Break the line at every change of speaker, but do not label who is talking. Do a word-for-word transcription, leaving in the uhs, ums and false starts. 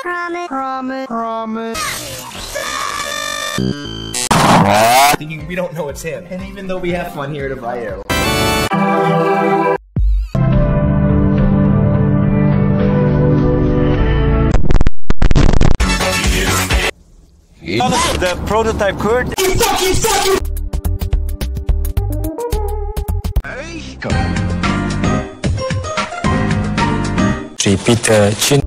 Promise. Promise. Promise.
We don't know it's him. And even though we have fun here at Video.
The prototype code.
You fucking fucking.
Repeat the chin.